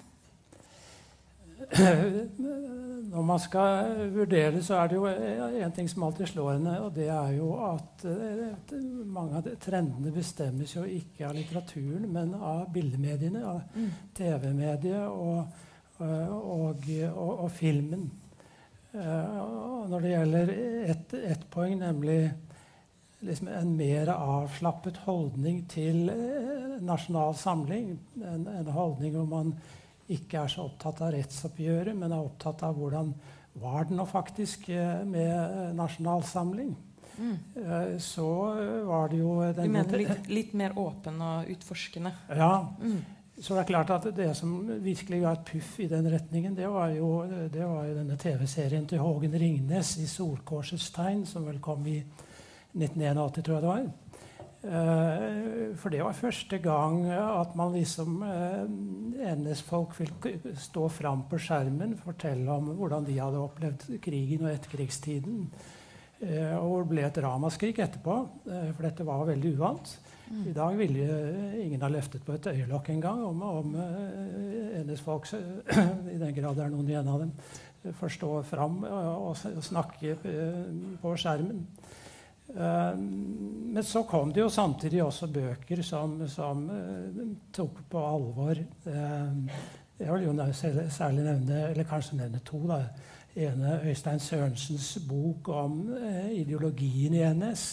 Når man skal vurdere, så er det jo en ting som alltid slår henne, og det er jo at uh, mange av trendene bestemmes jo ikke av litteraturen, men av bildemediene, av mm. T V-mediet og, uh, og, og, og filmen. Uh, og når det gjelder ett et poeng, nemlig liksom en mer avslappet holdning til uh, nasjonal samling, en, en holdning hvor man ikke er så opptatt av rettsoppgjøret, men er opptatt av hvordan var det nå faktisk med nasjonalsamling. Mm. Så var det jo... Du mener litt, litt mer åpen og utforskende? Ja. Mm. Så det er klart at det som virkelig ga et puff i den retningen, det var jo, det var jo denne T V-serien til Hågen Ringnes i Solkorsets tegn, som vel kom i nitten åttién, tror jeg det var. Uh, for det var første gang at man liksom uh, N S-folk ville stå fram på skjermen, fortelle om hvordan de hadde opplevd krigen og etterkrigstiden. Uh, og det ble et ramaskrik etterpå, uh, for dette var veldig uvant. Mm. I dag ville uh, ingen ha løftet på et øyelokk en gang om, om uh, N S-folk, uh, i den grad det er noen igjen av dem, uh, får stå fram uh, og, og snakke uh, på skjermen. Uh, men så kom det jo samtidig også bøker som, som uh, tok på alvor. Uh, jeg vil jo særlig, særlig nevne, eller kanskje nevne to. Da. Ene Øystein Sørensens bok om uh, ideologien i N S,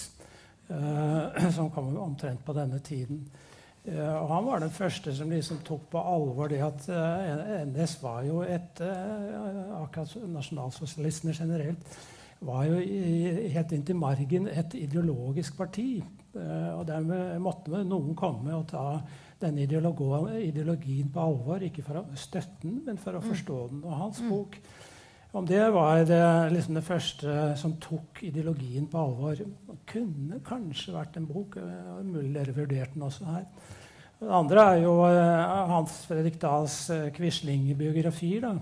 uh, som kom omtrent på denne tiden. Uh, og han var den første som liksom tok på alvor det at uh, N S var jo et, uh, akkurat nasjonalsosialistene generelt, var jo i, helt inntil margen et ideologisk parti. Uh, og dermed måtte noen komme og ta denne ideologien på alvor, ikke for å støtte den, men for å forstå den. Og hans bok, om det var det, liksom det første som tok ideologien på alvor, kunne kanskje vært en bok, uh, mulig dere vurderte den også her. Det andre er jo uh, Hans Fredrik Dahls uh, Quisling-biografier, da.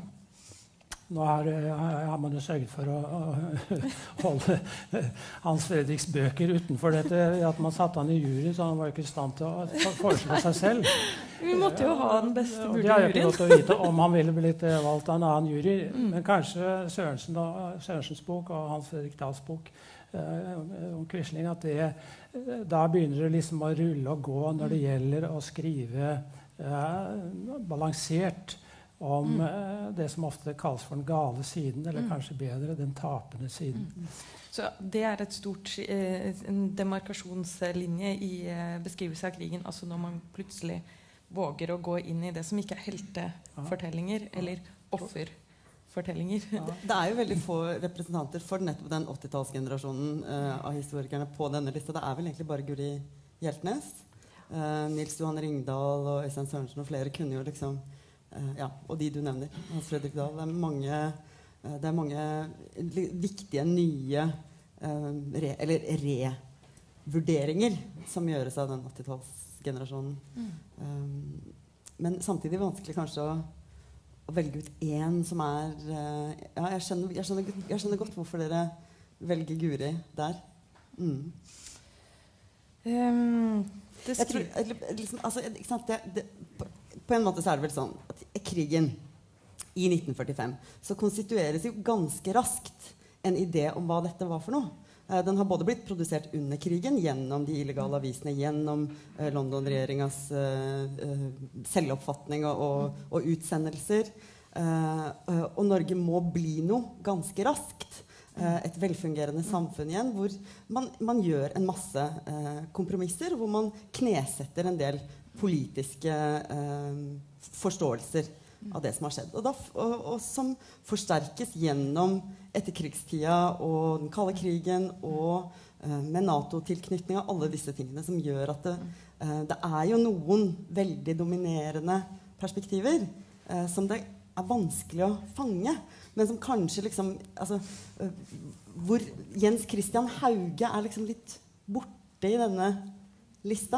Nå har, har man jo sørget for å, å holde Hans Fredriks bøker utenfor dette, at man satte han i jury, så han var ikke i stand til å foreslå seg selv. Vi måtte jo ha den beste mulige juryen. Det er jo ikke godt å vite om han ville blitt valgt av en annen jury, mm. men kanskje Sørensen og, Sørensens bok og Hans Fredrik Dahls bok eh, om Quisling, at det, da begynner det liksom å rulle og gå når det gjelder å skrive eh, balansert om mm. uh, det som ofte kalles for den gale siden, eller mm. kanskje bedre, den tapende siden. Mm. Så det er et stort, eh, en demarkasjonslinje i eh, beskrivelse av krigen, altså når man plutselig våger å gå inn i det som ikke er heltefortellinger, ja. Eller offerfortellinger. Ja. Det er jo veldig få representanter for nettopp den åttitallsgenerasjonen uh, av historikerne på denne lista. Det er vel egentlig bare Guri Hjeltnes, uh, Nils Johan Ringdal og Øystein Sørensen og flere kunne jo liksom Uh, ja, og de du nevner, Hans Fredrik Dahl. Det er mange, uh, det er mange viktige, nye uh, re, eller revurderinger som gjøres av den åttitallsgenerasjonen. Mm. Um, men samtidig vanskelig kanskje å, å velge ut én som er uh, ja, jeg skjønner, jeg, skjønner, jeg skjønner godt hvorfor dere velger Guri der. Mm. Um, det jeg tror, liksom, altså, ikke sant, det, det, på, på en måte så er det vel sånn at krigen i nitten førtifem så konstitueres jo ganske raskt en idé om hva dette var for noe. Eh, den har både blitt produsert under krigen gjennom de illegale avisene, gjennom eh, London-regjeringas eh, eh, selvoppfatning og, og, og utsendelser. Eh, eh, og Norge må bli noe ganske raskt. Eh, et velfungerende samfunn igjen, hvor man, man gjør en masse eh, kompromisser, hvor man knesetter en del politiske eh, forståelser av det som har skjedd. Og, da, og, og som forsterkes gjennom etterkrigstida og den kalde krigen og eh, med NATO-tilknytning av alle disse tingene som gjør at det, eh, det er jo noen veldig dominerende perspektiver eh, som det er vanskelig å fange, men som kanskje liksom altså, eh, hvor Jens Christian Hauge er liksom litt borte i denne lista.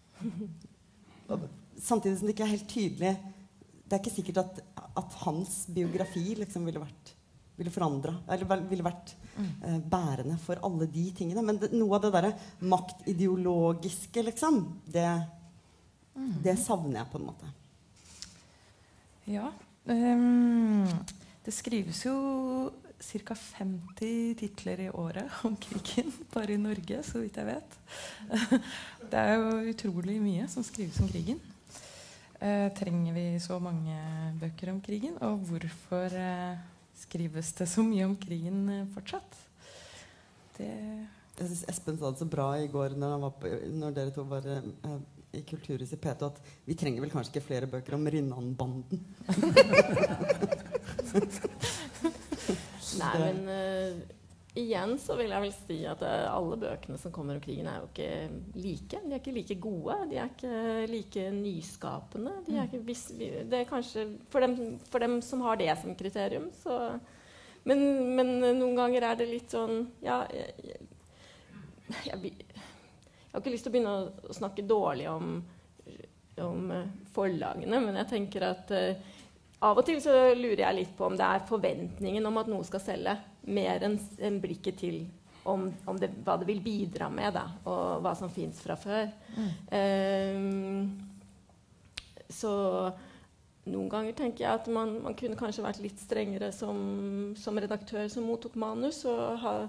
Samtidig som det ikke er helt tydelig. Det er ikke sikkert at, at hans biografi liksom ville vært ville forandra, eller ville vært eh, bærende for alle de tingene. Men det, noe av det derre maktideologiske, liksom, det, det savner jeg på en måte. Ja. Um, det skrives jo ca. femti titler i året om krigen, bare i Norge, så vidt jeg vet. Det er jo utrolig mye som skrives om krigen. Uh, trenger vi så mange bøker om krigen? Og hvorfor uh, skrives det så mye om krigen uh, fortsatt? Det Jeg synes Espen sa det så bra i går når, han var på, når dere to var uh, i Kulturhuset i P to, at vi trenger vel kanskje ikke flere bøker om Rinnan-banden. Nei, men uh, igjen så vil jeg vel si at uh, alle bøkene som kommer om krigen er jo ikke like. De er ikke like gode, de er ikke like nyskapende. De er ikke, hvis, det er kanskje for dem, for dem som har det som kriterium, så men, men noen ganger er det litt sånn ja, jeg, jeg, jeg, jeg har ikke lyst til å begynne å, å snakke dårlig om, om uh, forlagene, men jeg tenker at uh, av og til så lurer jeg litt på om det er forventningen om at noe skal selge mer enn en blikket til om, om det, hva det vil bidra med da, og hva som finnes fra før. Mm. Um, så noen ganger tenker jeg at man, man kunne kanskje vært litt strengere som, som redaktør som mottok manus og ha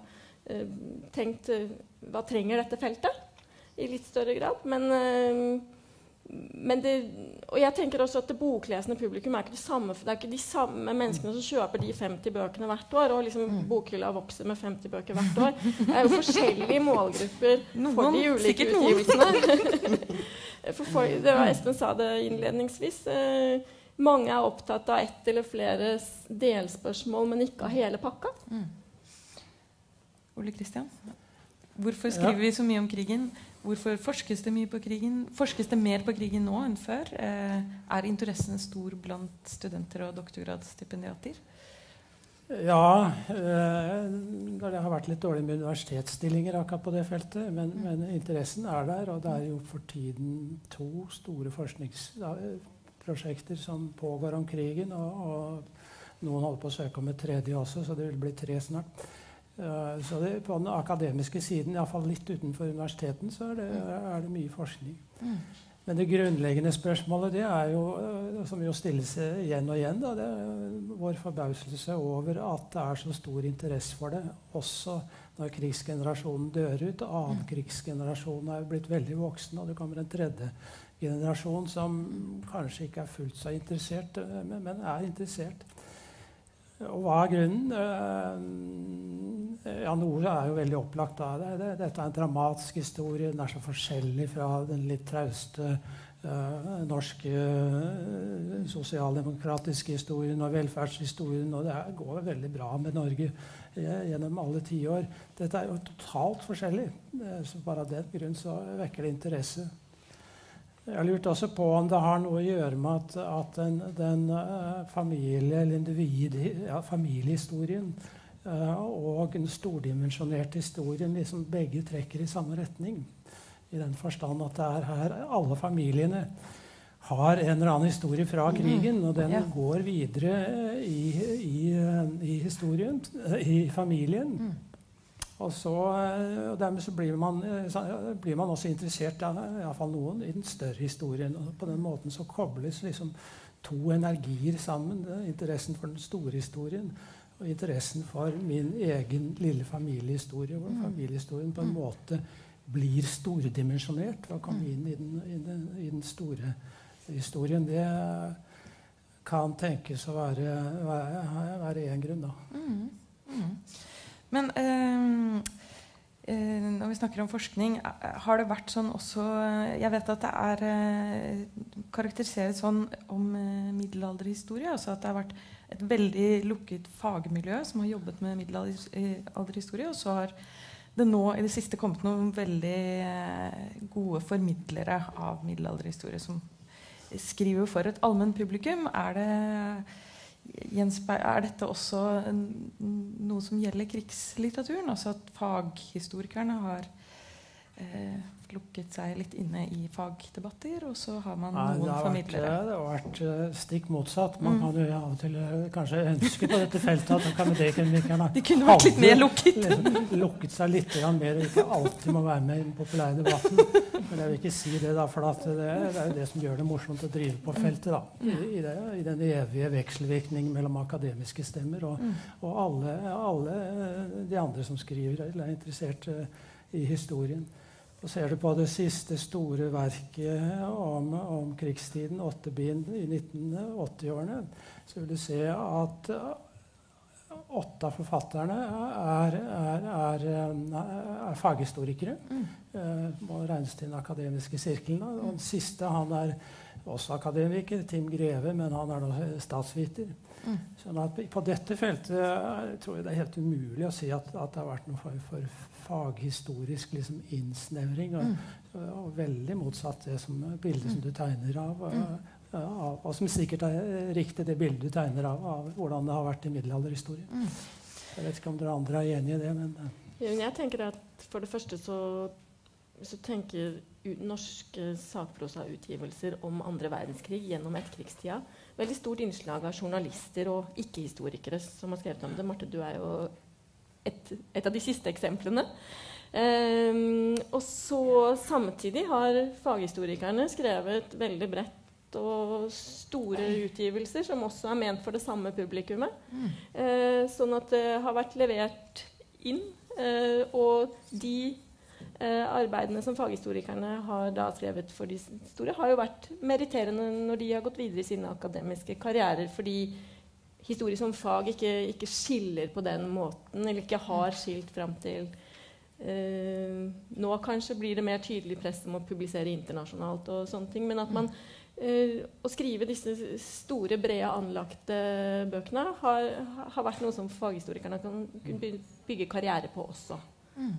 eh, tenkt eh, hva trenger dette feltet i litt større grad. Men, eh, men det, og jeg tenker også at det boklesende publikum er ikke det samme, for det er ikke de samme menneskene som kjøper de femti bøkene hvert år, og liksom bokhylla vokser med femti bøker hvert år. Det er jo forskjellige målgrupper for de ulike utgivelsene. for for, det var Espen sa det innledningsvis. Eh, mange er opptatt av ett eller flere delspørsmål, men ikke av hele pakka. Mm. Ole Kristian, hvorfor skriver ja. vi så mye om krigen? Hvorfor forskes det mye på krigen? Forskes det mer på krigen nå enn før? Eh, er interessen stor blant studenter og doktorgradsstipendiater? Ja, eh, det har vært litt dårlig med universitetsstillinger akkurat på det feltet, men, mm. men interessen er der, og det er jo for tiden to store forskningsprosjekter som pågår om krigen, og, og noen holder på å søke om et tredje også, så det vil bli tre snart. Uh, så det, på den akademiske siden, i hvert fall litt utenfor universiteten, så er det, er det mye forskning. Mm. Men det grunnleggende spørsmålet, det er jo, uh, som jo stilles igjen og igjen, da, det er vår forbauselse over at det er så stor interesse for det, også når krigsgenerasjonen dør ut. Annen krigsgenerasjon er blitt veldig voksen, og det kommer en tredje generasjon som kanskje ikke er fullt så interessert, men, men er interessert. Og hva er grunnen? Ja, noe er jo veldig opplagt da. Det, det, dette er en dramatisk historie. Den er så forskjellig fra den litt trauste uh, norske uh, sosialdemokratiske historien og velferdshistorien, og det er, går veldig bra med Norge uh, gjennom alle tiår. Dette er jo totalt forskjellig. Uh, så bare av den grunn så vekker det interesse. Jeg har lurt også på om det har noe å gjøre med at, at den, den uh, familie- eller individ, ja, familiehistorien uh, og den stordimensjonerte historien liksom begge trekker i samme retning. I den forstand at det er her alle familiene har en eller annen historie fra krigen, og den ja. går videre i, i, i historien, i familien. Mm. Og, så, og dermed så blir man, blir man også interessert, i hvert fall noen, i den større historien. Og på den måten så kobles liksom to energier sammen. Interessen for den store historien og interessen for min egen lille familiehistorie. Hvor familiehistorien på en måte blir stordimensjonert for å komme inn i den, i den, i den store historien. Det kan tenkes å være, være, være en grunn, da. Mm. Mm. Men eh, eh, når vi snakker om forskning, har det vært sånn også, jeg vet at det er eh, karakterisert sånn om eh, middelalderhistorie, altså at det har vært et veldig lukket fagmiljø som har jobbet med middelalderhistorie, og så har det nå i det siste kommet noen veldig eh, gode formidlere av middelalderhistorie som skriver for et allmenn publikum. Er det Er dette også noe som gjelder krigslitteraturen? Altså at faghistorikerne har eh, lukket seg litt inne i fagdebatter, og så har man Nei, noen det formidlere? Vært, det har vært uh, stikk motsatt. Man mm. kan jo av og til uh, kanskje ønske på dette feltet at akademikerne De kunne vært litt mer lukket. lukket seg litt mer, og ikke alltid må være med i den populære debatten. Men jeg vil ikke si det, da, for at det, det er jo det som gjør det morsomt å drive på feltet. Da. I, i, det, I den evige vekselvirkning mellom akademiske stemmer og, mm. og alle, alle de andre som skriver eller er interessert uh, i historien. Og ser du på det siste store verket om, om krigstiden, åtte bind i nitten åtti-årene, så vil du se at åtte av forfatterne er, er, er, er faghistorikere. Mm. Uh, må regnes til den akademiske sirkelen. Og den siste, han er også akademiker, Tim Greve, men han er da statsviter. Mm. Sånn at på dette feltet jeg tror jeg det er helt umulig å si at, at det har vært noen form for faghistorisk liksom, innsnevring, og, mm. og veldig motsatt det som bildet mm. som du tegner av, mm. av, og som sikkert er riktig det bildet du tegner av, av hvordan det har vært i middelalderhistorie. Mm. Jeg vet ikke om dere andre er enige i det, men... Jeg tenker at for det første så, så tenker norske sakprosautgivelser om andre verdenskrig gjennom etterkrigstida veldig stort innslag av journalister og ikke-historikere som har skrevet om det. Marte, du er jo et, et av de siste eksemplene. Um, og så samtidig har faghistorikerne skrevet veldig bredt og store utgivelser som også er ment for det samme publikummet. Mm. Uh, sånn at det har vært levert inn Eh, og de eh, arbeidene som faghistorikerne har da skrevet for de store, har jo vært meritterende når de har gått videre i sine akademiske karrierer, fordi historie som fag ikke, ikke skiller på den måten, eller ikke har skilt frem til eh, nå kanskje blir det mer tydelig press om å publisere internasjonalt og sånne ting, men at man Uh, å skrive disse store, brede, anlagte bøkene har, har vært noe som faghistorikerne kan kunne bygge karriere på også. Mm.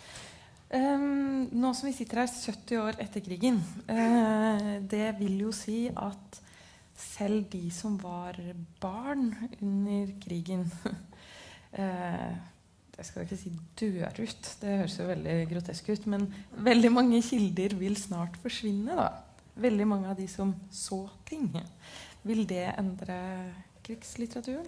Um, nå som vi sitter her sytti år etter krigen, uh, det vil jo si at selv de som var barn under krigen uh, jeg skal ikke si dør ut, det høres jo veldig grotesk ut, men veldig mange kilder vil snart forsvinne da. Veldig mange av de som så ting. Vil det endre krigslitteraturen?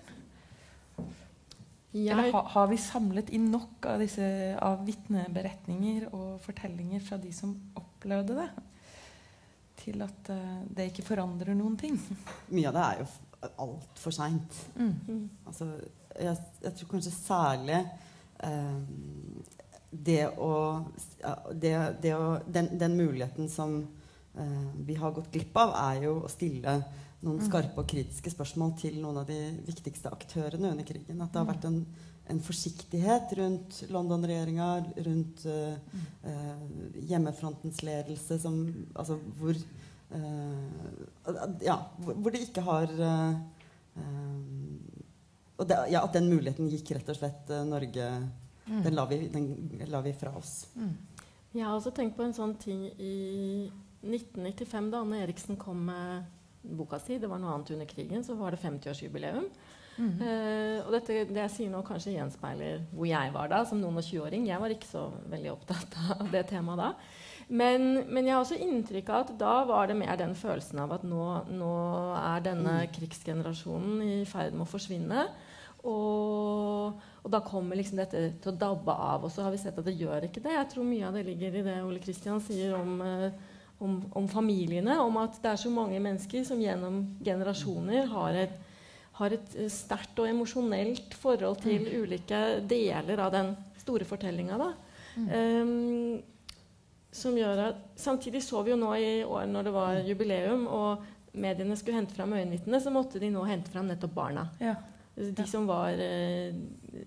Jeg... Eller ha, har vi samlet inn nok av, disse, av vitneberetninger og fortellinger fra de som opplevde det, til at uh, det ikke forandrer noen ting? Mye av det er jo alt for sent. Mm. Mm. Altså, jeg, jeg tror kanskje særlig eh, det å, det, det å den, den muligheten som Uh, vi har gått glipp av, er jo å stille noen skarpe og kritiske spørsmål til noen av de viktigste aktørene under krigen. At det har vært en, en forsiktighet rundt London-regjeringa, rundt uh, uh, hjemmefrontens ledelse, som, altså, hvor, uh, ja, hvor, hvor det ikke har uh, uh, og det, ja, at den muligheten gikk rett og slett uh, Norge mm. den, la vi, den la vi fra oss. Mm. Jeg har også tenkt på en sånn ting i nitten nittifem, da Anne Eriksen kom med boka si, det var noe annet under krigen, så var det femtiårsjubileum. Mm. Uh, og dette, det jeg sier nå kanskje gjenspeiler hvor jeg var da, som noen og tjue-åring. Jeg var ikke så veldig opptatt av det temaet da. Men, men jeg har også inntrykk av at da var det mer den følelsen av at nå, nå er denne mm. krigsgenerasjonen i ferd med å forsvinne. Og, og da kommer liksom dette til å dabbe av, og så har vi sett at det gjør ikke det. Jeg tror mye av det ligger i det Ole Kristian sier om uh, Om, om familiene, om at det er så mange mennesker som gjennom generasjoner har et, har et sterkt og emosjonelt forhold til mm. ulike deler av den store fortellinga. Da. Mm. Um, som gjør at, samtidig så vi jo nå i år når det var jubileum, og mediene skulle hente fram øyenvitnene, så måtte de nå hente fram nettopp barna. Ja. De ja. som var uh,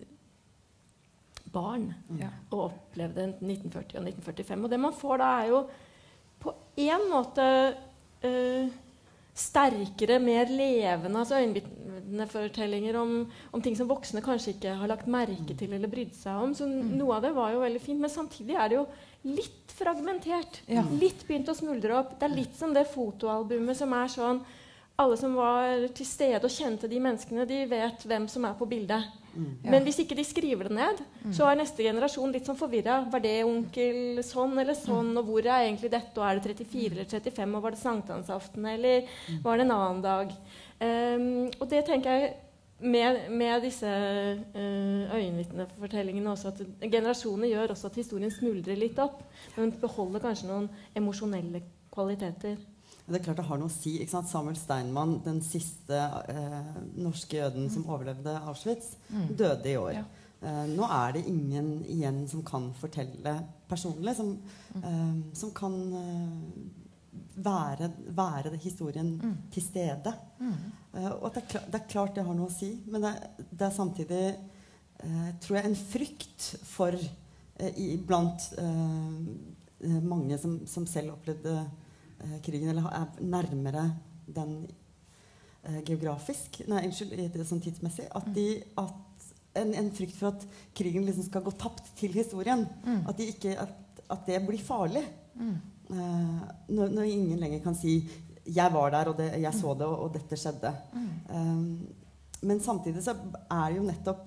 barn ja. og opplevde nitten førti og nitten førtifem. Og det man får da, er jo på en måte uh, sterkere, mer levende altså øyenvitnefortellinger om, om ting som voksne kanskje ikke har lagt merke til eller brydd seg om. Så mm. noe av det var jo veldig fint, men samtidig er det jo litt fragmentert. Ja. Litt begynt å smuldre opp. Det er litt som det fotoalbumet som er sånn alle som var til stede og kjente de menneskene, de vet hvem som er på bildet. Mm. Ja. Men hvis ikke de skriver det ned, mm. så er neste generasjon litt sånn forvirret. Var det onkel sånn eller sånn, mm. og hvor er egentlig dette? Og er det trettifire eller trettifem, og var det sankthansaften, eller mm. var det en annen dag? Um, og det tenker jeg med, med disse uh, øyenvitnefortellingene også, at generasjoner gjør også at historien smuldrer litt opp, men beholder kanskje noen emosjonelle kvaliteter. Det er klart det har noe å si, ikke sant? Samuel Steinmann, den siste eh, norske jøden mm. som overlevde Auschwitz, mm. døde i år. Ja. Eh, nå er det ingen igjen som kan fortelle personlig, som, mm. eh, som kan eh, være, være det historien mm. til stede. Mm. Eh, og det er, klart, det er klart det har noe å si, men det, det er samtidig eh, tror jeg en frykt for eh, i, blant eh, mange som, som selv opplevde krigen, eller er nærmere den eh, geografisk, nei, unnskyld, det sånn tidsmessig, at, de, at en, en frykt for at krigen liksom skal gå tapt til historien, mm. at, de ikke, at, at det blir farlig. Mm. Eh, når, når ingen lenger kan si jeg var der, og det, jeg så det, og, og dette skjedde. Mm. Eh, men samtidig så er jo nettopp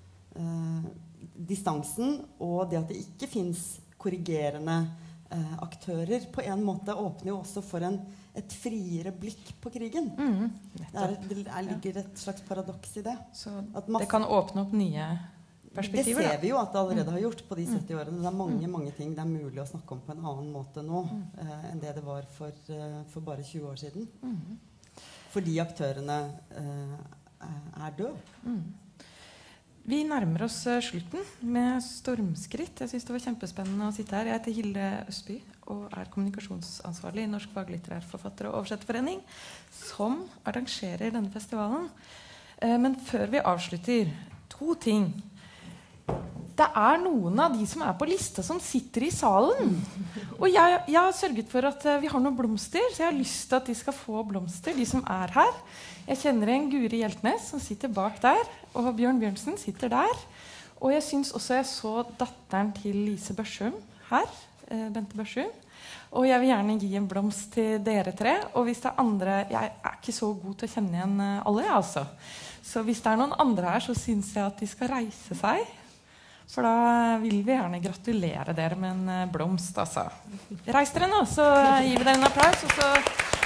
eh, distansen, og det at det ikke finnes korrigerende Eh, aktører på en måte åpner jo også for en, et friere blikk på krigen. Mm, det, er, det er, ligger et slags paradoks i det. Så masse, det kan åpne opp nye perspektiver? Det ser vi jo at det allerede har gjort på de sytti årene. Det er mange, mange ting det er mulig å snakke om på en annen måte nå mm. eh, enn det det var for, uh, for bare tjue år siden. Mm. Fordi aktørene uh, er døde. Mm. Vi nærmer oss slutten med stormskritt. Jeg synes det var kjempespennende å sitte her. Jeg heter Hilde Østby og er kommunikasjonsansvarlig i Norsk Faglitterær Forfatter- og Oversetterforening, som arrangerer denne festivalen. Men før vi avslutter, to ting. Det er noen av de som er på lista som sitter i salen. Og jeg, jeg har sørget for at vi har noen blomster, så jeg har lyst til at de skal få blomster, de som er her. Jeg kjenner en Guri Hjeltnes som sitter bak der, og Bjørn Bjørnsen sitter der. Og jeg synes også jeg så datteren til Lise Børsum her, eh, Bente Børsum. Og jeg vil gjerne gi en blomst til dere tre. Og hvis det er andre, jeg er ikke så god til å kjenne igjen alle, altså. Så hvis det er noen andre her, så synes jeg at de skal reise seg. For da vil vi gjerne gratulere dere med en blomst, altså. Reis dere nå, så gir vi dere en applaus, og så...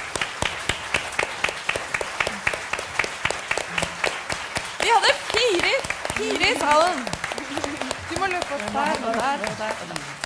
Vi hadde fire, fire i salen. Du må løpe opp der, og der, og der, og der.